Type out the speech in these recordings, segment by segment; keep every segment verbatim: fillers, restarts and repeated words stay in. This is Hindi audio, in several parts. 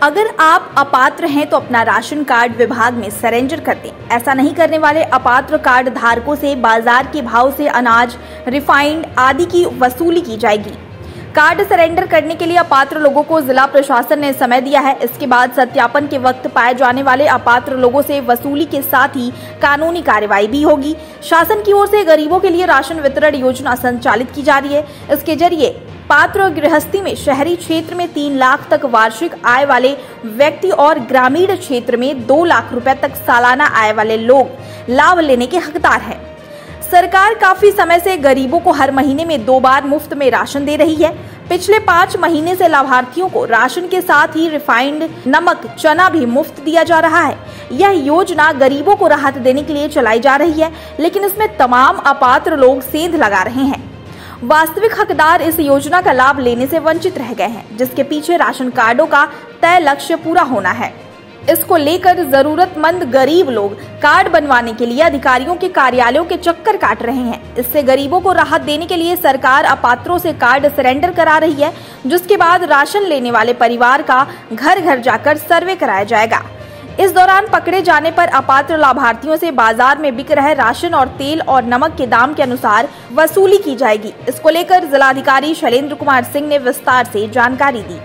अगर आप अपात्र हैं तो अपना राशन कार्ड विभाग में सरेंडर कर दें। ऐसा नहीं करने वाले अपात्र कार्ड धारकों से बाजार के भाव से अनाज, रिफाइंड आदि की वसूली की जाएगी। कार्ड सरेंडर करने के लिए अपात्र लोगों को जिला प्रशासन ने समय दिया है। इसके बाद सत्यापन के वक्त पाए जाने वाले अपात्र लोगों से वसूली के साथ ही कानूनी कार्रवाई भी होगी। शासन की ओर से गरीबों के लिए राशन वितरण योजना संचालित की जा रही है। इसके जरिए पात्र गृहस्थी में शहरी क्षेत्र में तीन लाख तक वार्षिक आय वाले व्यक्ति और ग्रामीण क्षेत्र में दो लाख रुपए तक सालाना आय वाले लोग लाभ लेने के हकदार हैं। सरकार काफी समय से गरीबों को हर महीने में दो बार मुफ्त में राशन दे रही है। पिछले पाँच महीने से लाभार्थियों को राशन के साथ ही रिफाइंड नमक, चना भी मुफ्त दिया जा रहा है। यह योजना गरीबों को राहत देने के लिए चलाई जा रही है, लेकिन इसमें तमाम अपात्र लोग सेंध लगा रहे हैं। वास्तविक हकदार इस योजना का लाभ लेने से वंचित रह गए हैं, जिसके पीछे राशन कार्डों का तय लक्ष्य पूरा होना है। इसको लेकर जरूरतमंद गरीब लोग कार्ड बनवाने के लिए अधिकारियों के कार्यालयों के चक्कर काट रहे हैं। इससे गरीबों को राहत देने के लिए सरकार अपात्रों से कार्ड सरेंडर करा रही है, जिसके बाद राशन लेने वाले परिवार का घर घर जाकर सर्वे कराया जाएगा। इस दौरान पकड़े जाने पर अपात्र लाभार्थियों से बाजार में बिक रहे राशन और तेल और नमक के दाम के अनुसार वसूली की जाएगी। इसको लेकर जिलाधिकारी शैलेंद्र कुमार सिंह ने विस्तार से जानकारी दी।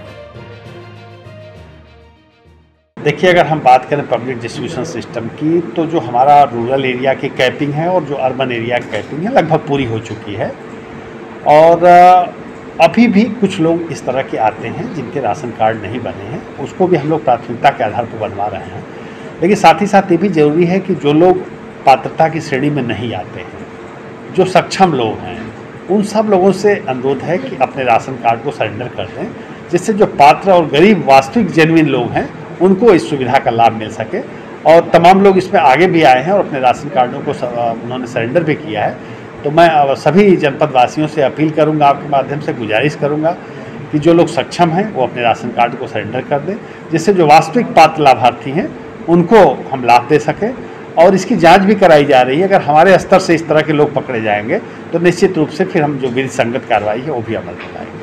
देखिए, अगर हम बात करें पब्लिक डिस्ट्रीब्यूशन सिस्टम की, तो जो हमारा रूरल एरिया की कैपिंग है और जो अर्बन एरिया की कैपिंग है लगभग पूरी हो चुकी है। और अभी भी कुछ लोग इस तरह के आते हैं जिनके राशन कार्ड नहीं बने हैं, उसको भी हम लोग प्राथमिकता के आधार पर बनवा रहे हैं। लेकिन साथ ही साथ ये भी ज़रूरी है कि जो लोग पात्रता की श्रेणी में नहीं आते हैं, जो सक्षम लोग हैं, उन सब लोगों से अनुरोध है कि अपने राशन कार्ड को सरेंडर कर दें, जिससे जो पात्र और गरीब वास्तविक जेन्युइन लोग हैं उनको इस सुविधा का लाभ मिल सके। और तमाम लोग इसमें आगे भी आए हैं और अपने राशन कार्डों को उन्होंने सरेंडर भी किया है। तो मैं सभी जनपद वासियों से अपील करूंगा, आपके माध्यम से गुजारिश करूंगा कि जो लोग सक्षम हैं वो अपने राशन कार्ड को सरेंडर कर दें, जिससे जो वास्तविक पात्र लाभार्थी हैं उनको हम लाभ दे सकें। और इसकी जांच भी कराई जा रही है। अगर हमारे स्तर से इस तरह के लोग पकड़े जाएंगे तो निश्चित रूप से फिर हम जो विधि संगत कार्रवाई है वो भी अमल में लाएंगे।